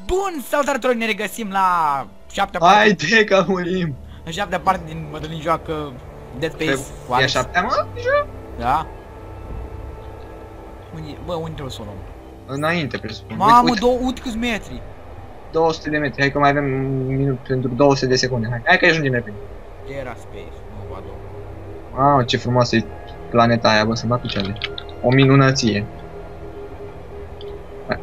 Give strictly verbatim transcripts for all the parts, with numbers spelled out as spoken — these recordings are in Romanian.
Bun, salutare, ne regăsim la șaptea parte. parte. Haide că murim. În șaptea parte din Mădălin joacă Dead Space. E a șaptea, mă? Da? Unde, bă, unde trebuie să o luăm? Înainte, presupun. Mamă, două, uite câți metri. două sute de metri, hai că mai avem un minut pentru două sute de secunde. Hai, hai că ajungem repede. Era Space, nu vă ador. Mamă, ce frumoasă e planeta aia, bă, să-mi bat picioare. O minunăție. Hai.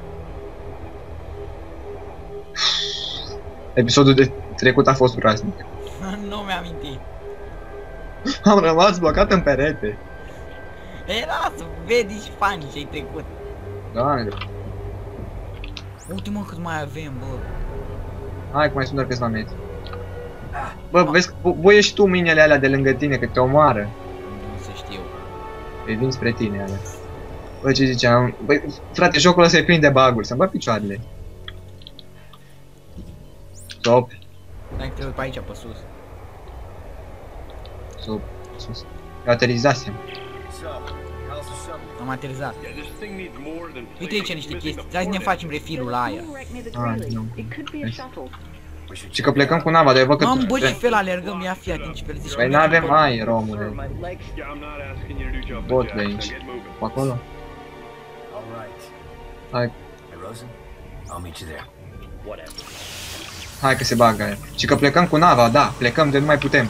Episodul de trecut a fost groaznic. Nu mi-am amintit. Am rămas blocat în perete. E, lasă, vedi și fani ce-ai trecut. Da, Uite mă cât mai avem, bă. hai că mai sunt doar câțiva metri. Bă, vezi, voi ești tu mâinile alea de lângă tine, că te omoară. Nu se știu. Îi vin spre tine alea. Bă, ce ziceam? Băi, frate, jocul ăsta e plin de bug-uri, să-mi bag picioarele. Stop. Stai că trebuie pe aici, pe sus. Stop. Sus. Eu aterizasem. Am aterizat. Uite aici niște chestii. Hai să ne facem refilul la aia. Ah, nu. Și că plecăm cu nava, dar eu văd că... Mamă, bă, ce fel alergăm, ia fi atent ce fel zici. Păi n-avem aer, omule. Bot de aici. Pe acolo? Hai. Hai că se bagă aia. Și că plecăm cu nava, da, plecăm de nu mai putem.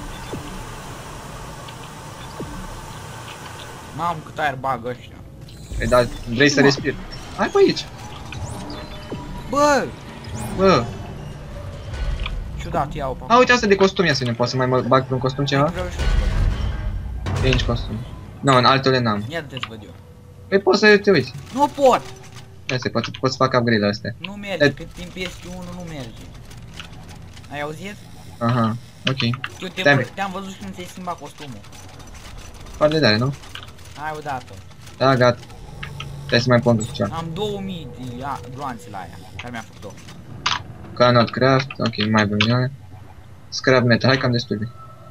Mamă, cât aer bagă ăștia. Păi da, vrei să respiri. Hai pe aici. Bă! Bă. Ciudat, iau pe A, uite asta de costum, ia să ne poți să mai mă bag pe un costum ceva? E aici costum. Nu, în altele n-am. Ia te-ți văd eu. Păi poți să te uiți. Nu pot! Ia să poți, poți să fac upgrade astea. Nu merge, cât timp ești unul nu merge. Ai auzit? Aha, ok. Eu te-am te văzut și nu ți-ai schimbat costumul. Foarte tare, nu? Hai odată. Da, gata. Trebuie să mai pun ceva. Am două mii de gloanțe la aia, care mi-a făcut-o. Cannot craft, ok, mai avem ele. Scrap metal, hai că am destul de.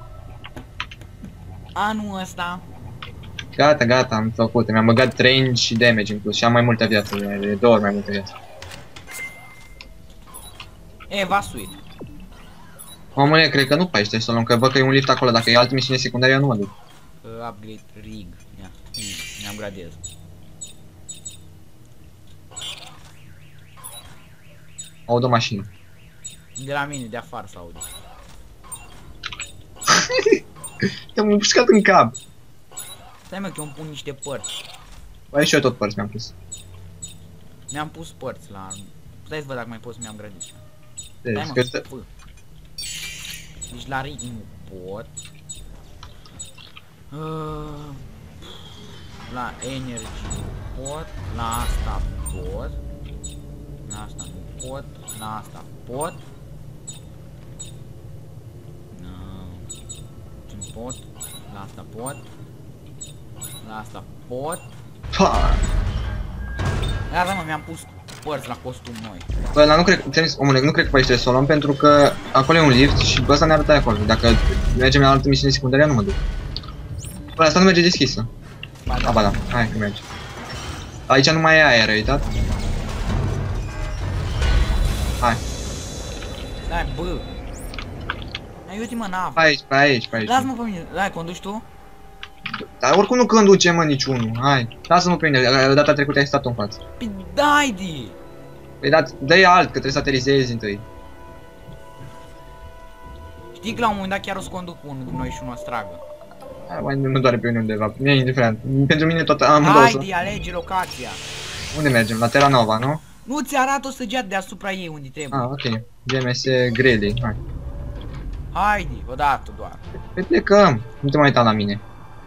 Anul ăsta. Gata, gata, am făcut. Mi-am băgat range și damage în plus și am mai multă viață, de două ori mai multă viață. E, Vasuit. Omule, cred că nu pe aici trebuie să o luăm, că văd că e un lift acolo, dacă e altă misiune secundară, eu nu mă duc. Uh, upgrade rig. Ia, mi-am gradez. Aud o mașină. De la mine, de afară să aud. Te-am împușcat în cap. Stai mă că eu îmi pun niște părți. Băi, și eu tot părți mi-am pus. Mi-am pus părți la... Stai să văd dacă mai pot să mi-am grădit. Deci, Stai mă, deci la rig nu pot. Uh, la energy pot. La asta pot. La asta nu pot. La asta pot. Nu pot. La asta pot. La asta pot. Pa! Gata mă, mi-am pus părți la costum noi. Bă, dar nu cred, omule, nu cred că pe aici trebuie să o luăm pentru că acolo e un lift și ăsta ne arată acolo. Dacă mergem la altă misiune secundară, nu mă duc. Bă, asta nu merge deschisă. Ba da, ba da, hai că merge. Aici nu mai e aer, ai uitat? Hai. Dai, bă. Hai, uite mă, navă. Pe aici, pe aici, pe aici. Lasă-mă pe mine, dai, conduci tu? Dar oricum nu conduce, mă, niciunul. Hai, lasă-mă pe mine, data trecută ai stat în față. Păi dai, di! Păi da, dă-i alt, că trebuie să aterizezi întâi. Știi că la un moment dat chiar o să conduc unul din noi și unul o să tragă. Hai, mai nu doare pe mine undeva, mie e indiferent. Pentru mine tot am două. Hai, di, alege locația. Unde mergem? La Terra Nova, nu? Nu ți arată o săgeată deasupra ei unde trebuie. Ah, ok. G M S Grady, hai. Haide, odată doar. Păi plecăm, nu te mai uita la mine.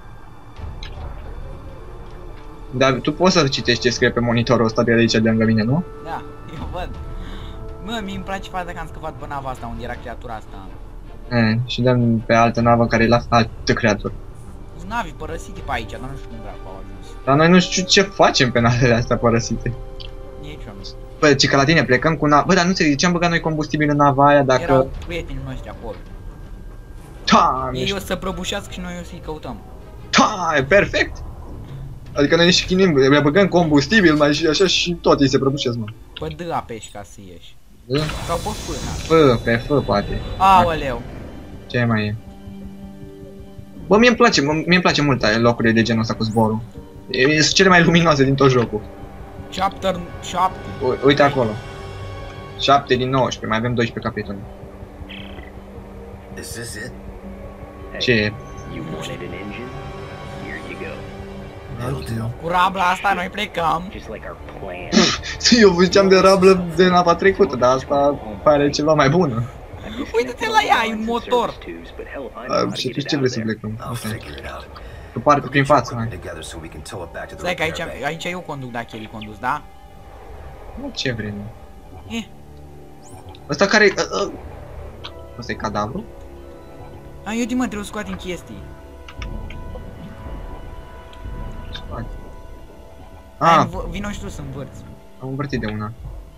Dar tu poți să citești ce scrie pe monitorul ăsta de aici de lângă mine, nu? Da, eu văd. Mă, mie îmi place faza că am scăpat pe nava asta unde era creatura asta. E, și dăm pe altă navă care e la altă creatură. Sunt navi părăsite pe aici, dar nu știu cum dracu au ajuns. Dar noi nu știu ce facem pe navele astea părăsite. Nici eu nu. Bă, ci că la tine plecăm cu nava. Bă, dar nu înțeleg, de ce am băgat noi combustibil în nava aia dacă... Erau prietenii noștri acolo. Doamne, Ei o să prăbușească și noi o să-i căutăm. Da, e perfect! Adică noi ne și chinim, le băgăm combustibil mai și așa și tot ei se prăbușesc, mă. Pe D apeși ca să ieși. D? Sau pe F, na. F, pe F poate. Aoleu. Ce mai e? Bă, mie îmi place, mie îmi place mult locurile de genul ăsta cu zborul. E, sunt cele mai luminoase din tot jocul. Chapter șapte. U uite acolo. șapte din nouăsprezece, mai avem doisprezece capitole. Is this it? Ce e? You wanted an engine? Here you go. That'll do. Cu rabla asta noi plecăm. Just like our plan. Eu ziceam de rablă de nava trecută, dar asta pare ceva mai bună. Uite-te la ea, e un motor. Uh, și tu ce vrei să plecăm? I'll Okay. figure it out. Pe parte, prin față, hai. Together so we can tow it back to the Stai că aici, repair bay. aici eu conduc dacă el e condus, da? Nu, ce vrei? Eh. Ăsta care e... Ăsta e cadavru? A, eu din mă, trebuie să scoatem chestii. Scoate. Hai, Ah, înv- vino și tu să învârți. am învârtit de una.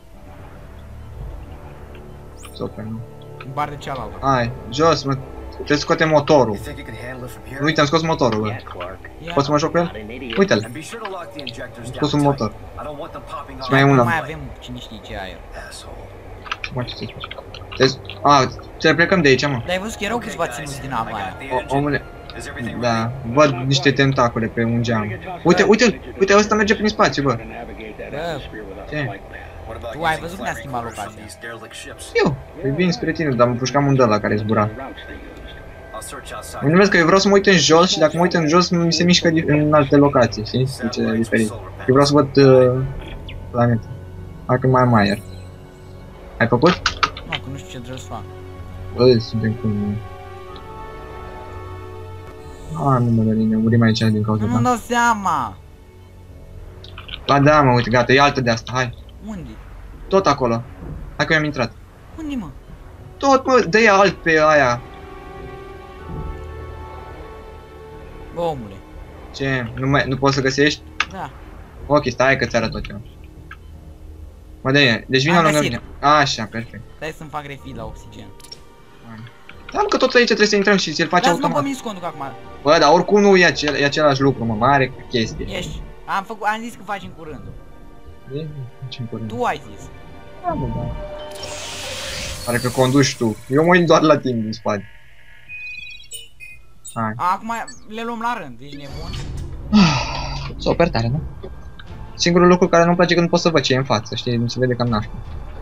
Super, nu? În bar de cealaltă. Hai, jos, mă. Trebuie să scoatem motorul. You think you can handle it from here? Uite, am scos motorul, bă. Yeah, Clark. Ia. Poți să mă joc cu el? Not an idiot. Uite-l. And be sure to lock the injectors Am down scos un tight. motor. I don't want them popping Și off. mai e Nu una. mai avem cine știe ce aer. Asshole. Mă, ce să faci? Trebuie- A, trebuie plecăm de aici, mă. Dar ai văzut că erau Okay, câțiva guys, ținuți din I apa got aia. the O, engine. omule, Is everything da, ready? văd niște tentacule pe un geam. Uite, uite-l, uite, ăsta merge prin spațiu, bă. Bă, Ce? What about Tu ai using văzut flight ne-a schimbat recorders from locația. these derelict ships? Eu, îi vin spre tine, dar mă pușcam un de ăla care zbura. I'll search outside. Mă numesc că eu vreau să mă uit în jos și dacă mă uit în jos mi se mișcă di- în alte locații, știi? Ce e diferit. Eu vreau să văd uh, planeta. Dacă mai am aer. Ai făcut? Nu, că nu știu ce trebuie să fac. Bă, suntem cum... Ah, nu mă, Dăline, murim aici din cauza Nu-mi ta. dau seama. Ba da, mă, uite, gata, e altă de asta, hai. Unde? Tot acolo. Hai că eu am intrat. Unde, mă? Tot, mă, dă-i alt pe aia. Bă, omule. Ce? Nu, mai, nu poți să găsești? Da. Ok, stai că ți arăt tot eu. Mă, dă-i, deci vină Am lângă găsit. mine. Așa, perfect. Stai să-mi fac refill la oxigen. Da, mă, că tot aici trebuie să intrăm și ți-l face Lasă-mă pe automat. mine să conduc acum. Bă, dar oricum nu e, acel, e același lucru, mă, mare chestie. Ești. Am făcut, am zis că facem curând. E? Ce-mi curând? Tu ai zis. Da, bă, da. Pare că conduci tu. Eu mă uit doar la tine din spate. Hai. Acum le luăm la rând, ești nebun? Super tare, nu? Singurul lucru care nu-mi place e că nu pot să văd ce e în față, știi? Nu se vede cam nașpa.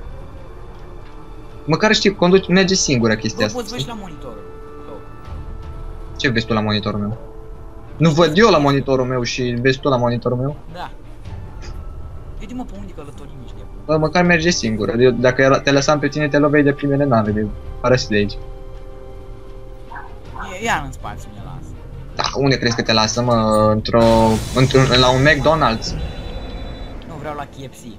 Măcar știi, conduci, merge singură chestia Bă, asta. poți vezi știi? la monitorul. tău. Ce vezi tu la monitorul meu? Nu văd eu la monitorul meu și vezi tu la monitorul meu? Da. Uite-mă pe unde călătorim, ești nebun. Bă, măcar merge singură. Eu, dacă era- te lăsam pe tine, te loveai de primele nave, de părăsi de aici. E- Ia în spațiu, ne lasă. Da, unde crezi că te lasă, mă? Într-o... într-un... la un McDonald's? Nu vreau la K F C.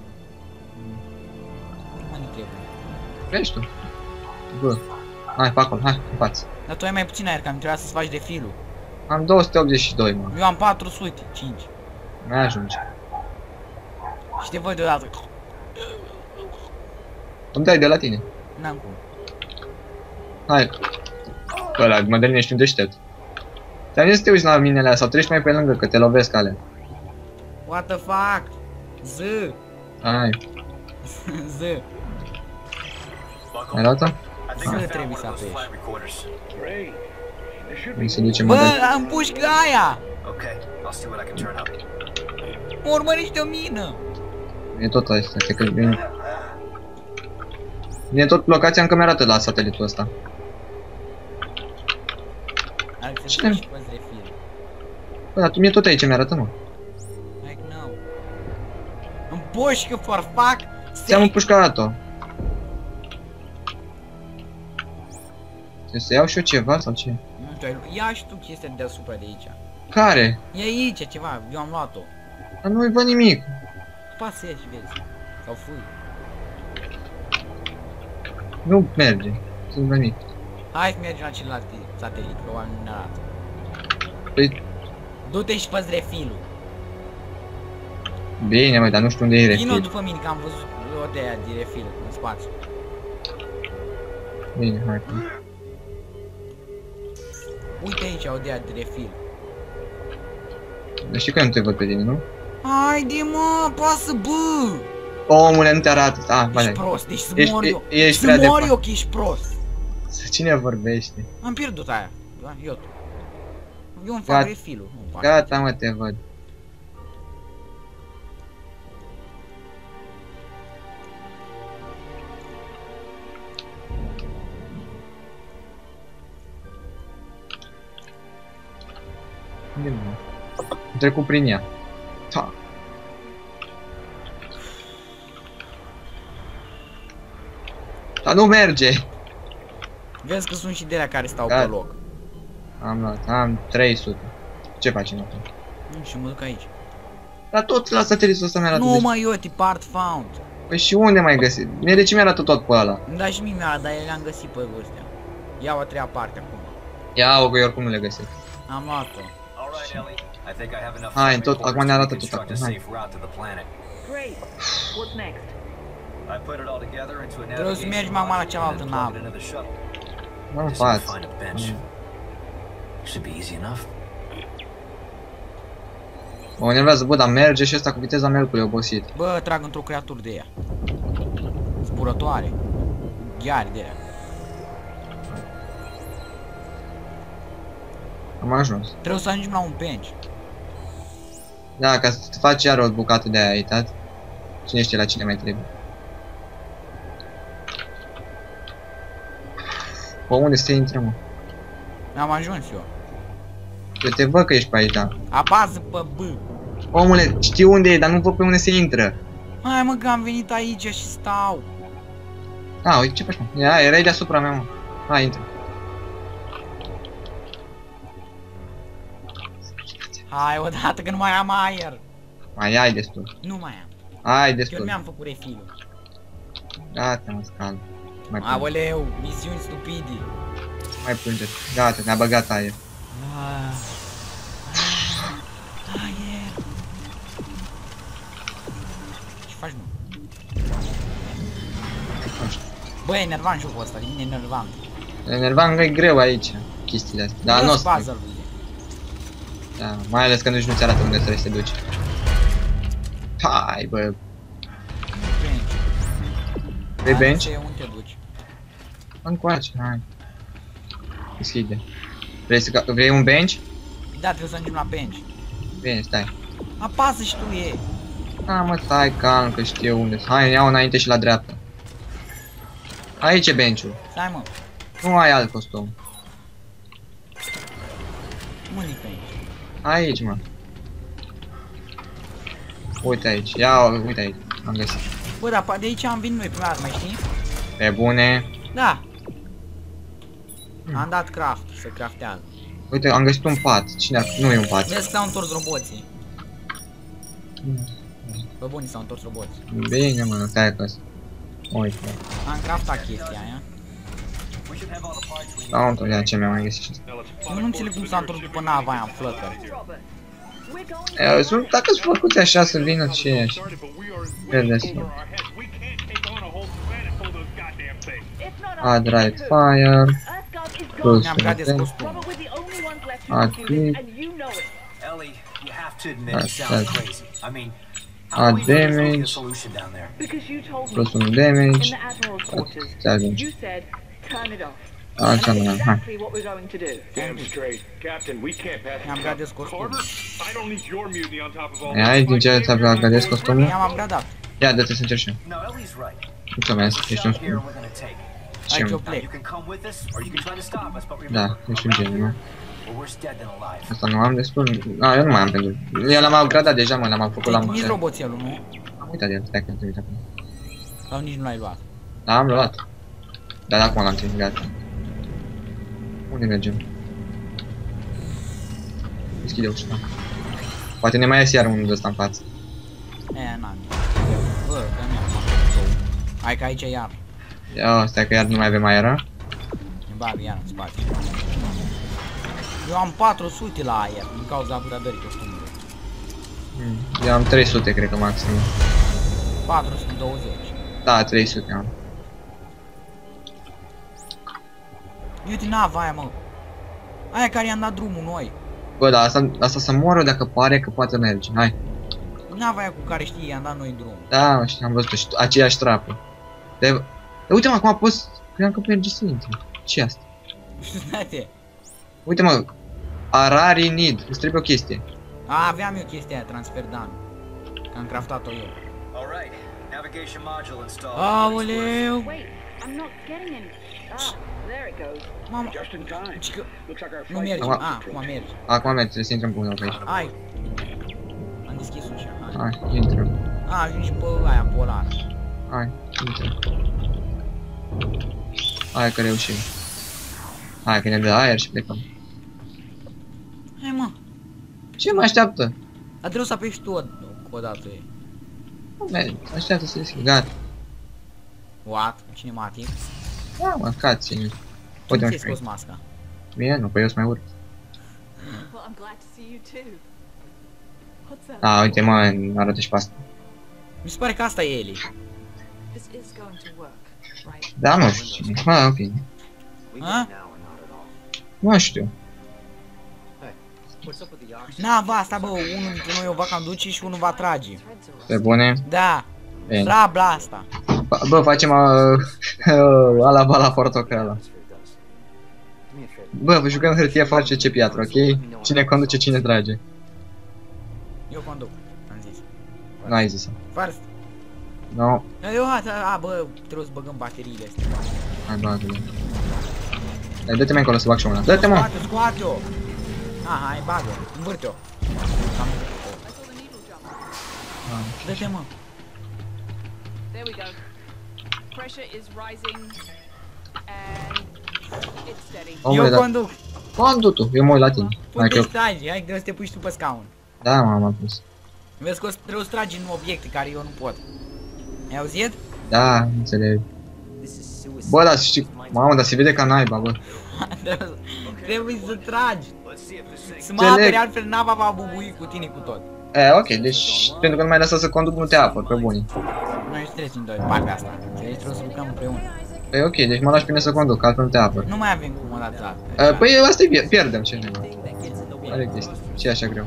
Unde trebuie? Vrei tu? Bă. Hai, pe acolo, hai, în față. Dar tu ai mai puțin aer, că am trebuit să-ți faci refilul. Am două sute optzeci și doi, mă. Eu am patru sute cinci. Nu ajunge. Și te văd deodată. Îmi dai de la tine. N-am cum. Hai. Ăla, Mădălin, ești un deștept. Te-am zis să te uiți la minele astea sau treci mai pe lângă, că te lovesc alea. What the fuck? Z. Hai. Z. Mai arată? I think I Ah. found Trebuie one să of those apeși. flight recorders. Unde se duce Bă, Mădălin? am pușcă aia! Okay, I'll see what I can turn up. Mă urmărește o mină! E tot asta, cred că vine. Vine tot locația, încă mi-arată la satelitul ăsta. Are să Cine? zici și păzi refil. Bă, dar tu mie tot aici mi-arată, mă. Like no. Îmi pușcă for fuck! Ți-am împușcat-o. Trebuie să iau și eu ceva sau ce? Nu știu, ai- ia și tu chestia de deasupra de aici. Care? E aici ceva, eu am luat-o. Dar nu-i văd nimic. Pasezi și vezi. Sau fui. Nu merge. Nu văd nimic. Hai să mergem la celălalt satelit, că oamenii nu ne arată. Păi, Du-te și păzi refilul. bine, măi, dar nu știu unde e Vino refil. după mine, că am văzut o de aia de refil în spațiu. Bine, hai. Uite aici o de aia de refil. Dar știi că eu nu te văd pe tine, nu? Haide mă, pasă bă! Omule, nu te arată. Ah, Ești bine. prost, deci să Ești- mor eu. e- ești Să prea mor departe. eu că ești prost. Cine vorbește? Am pierdut aia. Da, eu. Eu îmi Gata. fac refilul. Nu fac. Gata, mă, te văd. Unde mă? Am trecut prin ea. Ta. Dar nu merge! Vezi că sunt și de alea care stau Gata. pe loc. Am luat, am trei sute. Ce facem acum? Nu, și mă duc aici. Dar tot la satelitul ăsta mi-a arătat. Nu deci- mă, Ioti, part found. Păi și unde mai găsit? Mie de ce mi-a arătat tot pe ăla? Îmi da și mie mi-a, dar le-am găsit pe ăstea. Iau a treia parte acum. Ia-o, că eu oricum nu le găsesc. Am luat-o. Alright, Ellie. I think I have enough Hai, flight tot- reports acum ne to arată tot construct a acum, hai. safe route to the planet. Great. What's next? I put it all together into a Trebuie să mergem acum la cealaltă navă. Nu în Just need to față. find a bench. Should be easy enough. Mă enervează, bă, dar merge și ăsta cu viteza melcului e obosit. Bă, trag într-o creatură de ea. Zburătoare. Ghiari de ea. Am ajuns. Trebuie să ajungem la un bench. Da, ca să faci iar o bucată de aia, ai uitat? Cine știe la cine mai trebuie. Pe unde să intră, mă? Am ajuns eu. Eu te văd că ești pe aici, da. Apasă pe B. Omule, știu unde e, dar nu văd pe unde se intră. Hai mă, că am venit aici și stau. A, uite ce faci, mă? Ia, erai deasupra mea, mă. Hai, intră. Hai odată că nu mai am aer. Mai ai destul. Nu mai am. Ai Eu destul. mi-am făcut refilul. Gata, mă, scald. Mai plânge. Aoleu, misiuni stupide. Mai plânge. Gata, ne-a băgat aer. Ah. Ah, aer. Ce faci, mă? Nu știu. Bă, e enervant jocul ăsta, e enervant. E enervant că e greu aici, chestiile astea. Dar nu o să trec. puzzle-urile. Da, mai ales că nici nu ți arată unde trebuie să te duci. Hai, bă. Bench. Vrei Hai, bench? ce, unde te duci? Încoace, hai. Deschide. Vrei, să, ca- vrei un bench? Da, trebuie să ajungem la bench. Bine, stai. Apasă și tu e. Da, mă, stai calm, că știu unde. Hai, iau înainte și la dreapta. Aici e bench-ul. Stai, mă. Nu ai alt costum. Unde-i bench? Aici, mă. Uite aici. Ia, uite aici. Am găsit. Bă, dar de aici am venit noi prima dată, mai știi? Pe bune. Da. Hmm. Am dat craft, să craftează. Uite, am găsit un pat. Cine a... Nu e un pat. Vezi că s-au întors roboții. Bă, buni, s-au întors roboții. Bine, mă, stai că uite. Am craftat chestia aia. We should have all the parts we need. Stau într-o ce mi-am mai găsit și asta. Eu nu înțeleg cum s-a întors după nava aia în Flutter. Robert, we're going. E, sunt, dacă sunt făcuți așa să vină cine știe. Vedeți. It's not Add our right fire. Earthguard is Plus gone. Ne-am creat de one. costum. Robert, we're the only ones left who Ah, can do this, good. and you know it. Ellie, you have to admit That's- it sounds that's- crazy. I mean, Ah, how do we know there's gonna be a damage. solution down there? Because you told me Plus un in damage. the Admiral's quarters. Damage. You said, turn it off. Așa, And that's mă, hai. exactly what we're going to do. Damn straight. Captain, we can't pass Ne-am this gradat up. costum. Carter, I don't need your mutiny on top of all E, ai din ce ți-a gădesc costumul? I-am upgradat. Ia, dă-te să încerc și eu. No, Ellie's right. Mulțumesc, There's a ești un shot here scum. we're gonna take. Hai că eu Ce? Now, plec. you can come with us, or you can try to stop us, but Da, remember, ești un genii, nu? we're worse dead than alive. Asta nu am destul. A, eu nu mai am pentru. Eu l-am upgradat deja, mă, l-am făcut la Nici multe. roboțelul, nu? Am uitat de el, stai că te uit acum. Sau nici nu l-ai luat. Da, am luat. Dar acum l-am trimis, gata. Unde mergem? Deschide ușa. Poate ne mai ies iar unul de ăsta în față. E, n-am. Bă, că mi-am Hai că aici e iar. Ia, stai că iar nu mai avem aer. Ne bag iar în spate. Eu am patru sute la aer din cauza upgradării costumului. Hmm. Eu am trei sute, cred că maxim. patru sute douăzeci. Da, trei sute am. Uite nava aia, mă. Aia care i-am dat drumul noi. Bă, dar asta, asta să moară dacă pare că poate merge. Hai. Nava aia cu care știi, i-am dat noi drum. Da, mă, știu, am văzut-o și aceeași trapă. De... Uite mă, acum a pus... Credeam că merge să intri. Ce asta? Stai-te. Uite mă, Arari need, îți trebuie o chestie. A, aveam eu chestia aia, transfer dan. Că am craftat-o eu. All right. Navigation module installed. Aoleu! Wait, I'm not getting any. Ah, there it goes. Mamă, Just in time. cică, Looks like our nu flight merge. Acum- A, acum merge. Acum merge, trebuie să intrăm pe unul pe aici. Hai. Am deschis ușa, hai. Hai, intrăm. A, ajungi pe aia polară. Hai, intrăm. Hai că reușim. Hai că ne dă aer și plecăm. Hai mă, Ce mă așteaptă? a trebuit să apeși tu o, o dată. Man, așteaptă să deschid, gata. What? Cinematic? Da, mă, cutscene. Cum Uite, ți-ai mă, scos masca? bine, nu, păi eu sunt mai urât. Well, I'm glad to see you too. What's that? A, uite, mă, arată și pe asta. Mi se pare că asta e Ellie. This is going to work, right? Da, mă, știu. Mă, ok. Ha? Nu știu. Nava asta, bă, unul dintre noi o va conduce și unul va trage. Pe bune. Da, Bine. rabla asta. Bă, bă, facem uh, uh, ala bala portocala. Bă, vă jucăm hârtie face ce piatră, ok? Cine conduce, cine trage. Eu conduc, am zis. Nu ai zis. First. No. Eu, a, a, bă, trebuie să băgăm bateriile astea. Hai, bagă-le. Dai, dă-te mai încolo să bag și una. Dă-te, mă! Scoate-o, scoate-o! A, hai, bagă, învârte-o. Cam- Dă-te, mă. There we go. Pressure is rising and it's steady. Omule, Eu da. conduc. Condu tu, eu mă uit la tine. Hai că Pune eu... stai, hai, trebuie să te pui și tu pe scaun. Da, mă, am pus. Vezi că o să- trebuie să tragi în obiecte care eu nu pot. Ai auzit? Da, înțeleg. Bă, dar știi... Mamă, dar se vede ca naiba, bă. Trebuie să tragi. Să mă Înțeleg. apere, altfel nava va bubui cu tine cu tot. E, ok, deci pentru că nu mai lăsat să conduc, nu te apăr, pe bune. Noi trebuie să doi partea asta. Înțelegi? Trebuie să lucrăm împreună. E, ok, deci mă lași pe mine să conduc, altfel nu te apăr. Nu mai avem cum o dată altă. E, păi asta e, pierdem, ce neva. Are chestii, ce e așa greu?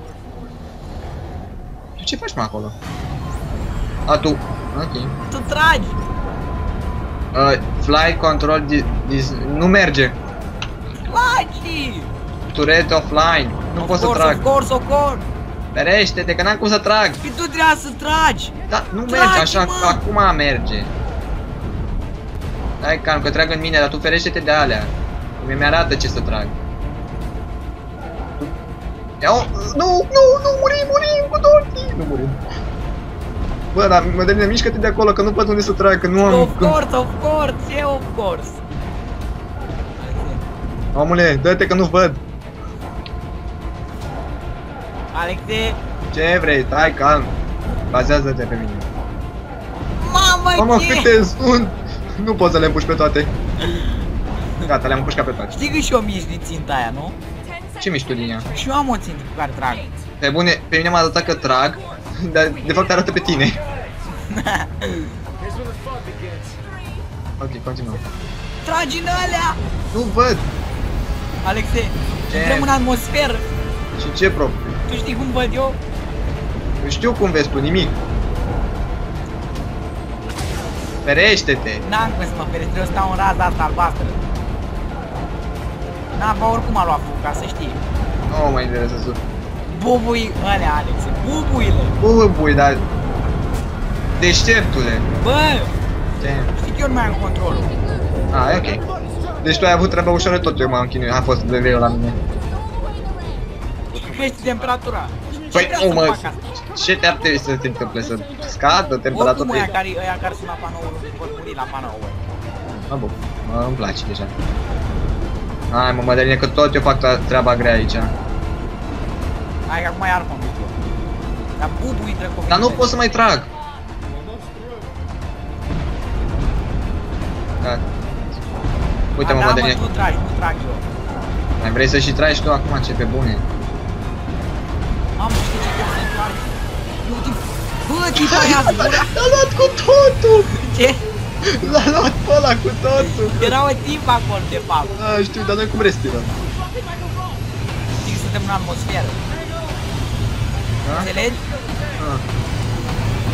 Tu ce faci, mă, acolo? A, tu. Ok. Tu tragi! Uh, fly control di, dis, nu merge. Tragi! Turret offline. Nu Of pot să course, trag. Of course, of course! Ferește-te că n-am cum să trag. Păi tu trebuia să tragi! Da, nu Tragi, merge așa, mă! acum merge. Hai calm, că trag în mine, dar tu ferește-te de alea. Mi mi-arată ce să trag. Ia -o. Nu, nu, nu, murim, murim cu toții. Nu murim. Bă, dar mă dă mișcă-te de acolo, că nu pot unde să trag, că nu am... Of course, of course, ce of course? Omule, dă-te că nu văd. Alexe, Ce vrei? Stai calm. Bazează-te pe mine. mamă, Mamă, ce? câte sunt! Nu pot să le împuși pe toate. Gata, le-am împușcat pe toate. Știi că și eu mișc din ținta aia, nu? Ce miști tu din ea? Și eu am o țintă cu care trag. Pe bune, pe mine m-a arătat că trag, dar de fapt arată pe tine. Ok, continuăm. Tragi în alea! Nu văd! Alexe, Ce? intrăm în atmosferă. Și ce propriu? Tu știi cum văd eu? Eu știu cum vezi tu, nimic. Ferește-te! N-am cum să mă feresc, trebuie să stau în raza asta albastră. Nava oricum a luat foc, ca să știi. Nu mă interesează. Bubui alea, Alexe, bubuile. Bă, bui, dar... Deșteptule! Bă, Ce? știi că eu nu mai am controlul. Ah, e ok. Deci tu ai avut treaba ușoară, tot eu m-am chinuit, a fost de greu la mine. Crește temperatura. Păi, Ce vreau nu să mă, fac asta? ce te-ar trebui să se întâmple? Să scadă Oricum temperatura? ăia care, ăia care sunt la panoul pot muri la panoul. Mă bucur, mă, îmi place deja. Hai mă, Mădăline, că tot eu fac treaba grea aici. Hai că acum iar conduc eu. Dar bubui dracu. Dar nu pot să mai trag. Da. Uite mă, Da, mă, Mădăline, tu tragi, nu trag eu. mai vrei să și tragi tu acum, ce pe bune? Am știi ce trebuie să tragi. Nu te... Bă, tipa aia zbura. L-a luat cu totul! Ce? L-a luat pe ăla cu totul! Era o tipă acolo, de fapt. Da, știu, dar noi cum respirăm? Știi că suntem în atmosferă. Da? Înțelegi? Ah.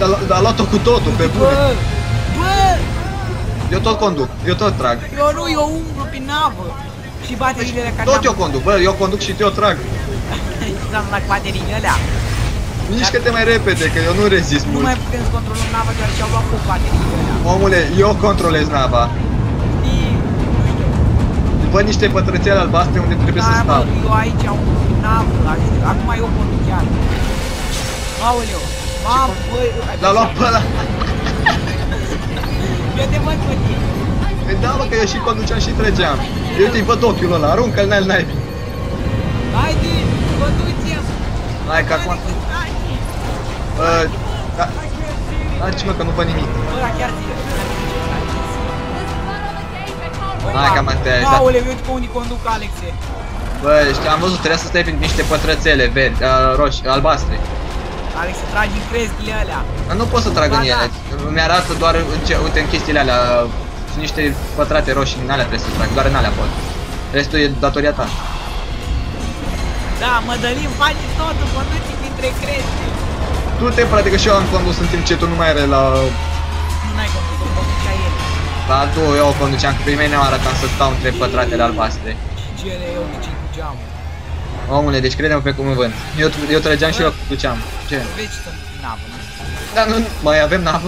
a, luat- a luat-o cu totul, pe bune. Bă! Bă! Eu tot conduc, eu tot trag. Eu nu, eu umblu prin navă. Și bateriile alea care Tot eu conduc, bă, eu conduc și eu trag. am la bateriile alea. Mișcă-te mai repede, că eu nu rezist Nu mult. mai putem să controlăm nava deoarece au luat foc bateriile alea. Omule, eu controlez nava. Știi? Nu știu. Văd niște pătrățele albastre unde trebuie să Da, stau. bă, eu aici am un navă, acum eu conduc chiar. Aoleu, mamă, băi, L-a luat pe ăla. eu te văd pe tine. Păi da, mă, că eu și conduceam și trăgeam. Eu te-i văd ochiul ăla, aruncă-l n-ai n-ai. Haide, conducem. Hai că acum... Bă, da... Taci mă, că nu văd nimic. Bă, da, chiar zi. Hai că am te-ai ajutat. Aoleu, uite pe unde conduc, Alexe. Bă, știu, am văzut, trebuia să stai prin niște pătrățele verzi, uh, roși, albastre. Alexe, tragi în crestile alea. Dar nu pot să trag Ba în ele. Mi-arată doar în ce, uite, în chestiile alea. Sunt niște pătrate roșii, în alea trebuie să trag, doar în alea pot. Restul e datoria ta. Da, Mădălin, faci totul, conduci printre creste. Tu te frate, că și eu am condus în timp ce tu nu mai are la... Nu n-ai condus, o conduc ca el. La tu, eu o conduceam, că pe mine ne-au arătat să stau între pătratele albastre. Și ele eu de ce cu geamul. Omule, deci crede-mă pe cuvânt. Eu, eu trăgeam și eu conduceam. Ce? Vezi ce sunt în navă, nu? Dar nu, mai avem navă?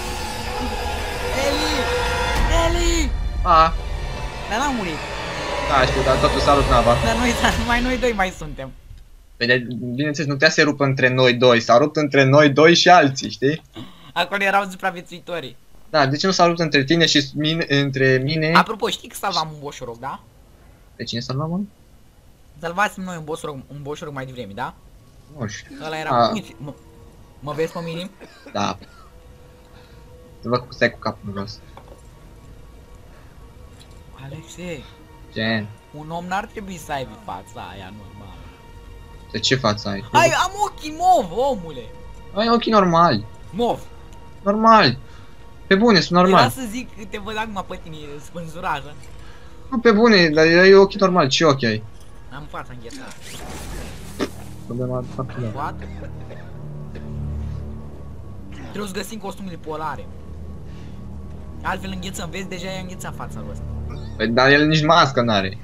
Eli! Eli! A, Dar n-am murit. da, știu, dar totul salut nava. Dar noi, numai noi doi mai suntem. Păi, de, bineînțeles, nu putea să se rupă între noi doi, s-a rupt între noi doi și alții, știi? Acolo erau supraviețuitorii. Da, de ce nu s-a rupt între tine și mine, între mine? Apropo, știi că salvam un boșoroc, da? Pe cine salvam, mă? Salvasem noi un boșoroc, un boșoroc mai devreme, da? Nu știu. Ăla era... A. Uite, mă, mă vezi pe minim? Da. Să văd cum stai cu capul în jos. Alexe, Gen, un om n-ar trebui să aibă fața aia normală. de ce față ai? Hai, am ochii mov, omule! Ai ochii normali. Mov! Normali. Pe bune, sunt Era normali. să zic că te văd acum pe tine spânzurajă. Nu, pe bune, dar ai ochii normali. Ce ochi ai? Am fața înghețată. Problema faptul. What? Trebuie să găsim costumele polare. Altfel înghețăm, vezi, deja i-a înghețat fața lui ăsta. Păi, dar el nici mască n-are.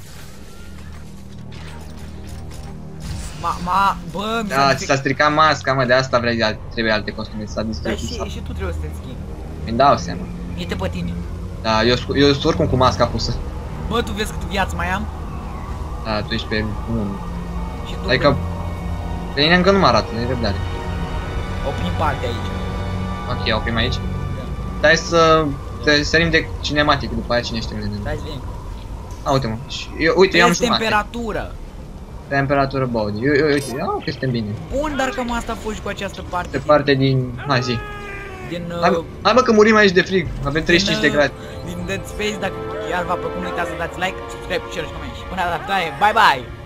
Ma, ma, bă, mi Da, ți s-a stricat masca, mă, de asta vrei, al- trebuie alte costume, s-a Dar distrus. și, și tu trebuie să te schimbi. Îmi dau seama. Uite pe tine. Da, eu, scu- eu sunt oricum cu masca pusă. Bă, tu vezi cât viață mai am? Da, tu ești pe unu. Și tu Adică, pe mine încă nu mă arată, e răbdare. oprim parte aici. Ok, oprim aici. Stai să te sărim de cinematic, după aia cine știe unde. Stai să vedem. A, uite mă, și eu, uite, eu am Vezi jumate. temperatură. Temperatură body. Eu, eu, uite, ia, că suntem bine. Bun, dar cam asta fugi cu această parte Pe parte din... Hai zi. din... din, Hai, uh, mă- hai mă că murim aici de frig. Avem treizeci și cinci de din, grade. uh, din Dead Space, dacă chiar v-a plăcut, nu uitați să dați like, subscribe, share și coment. Și până data viitoare, bye bye!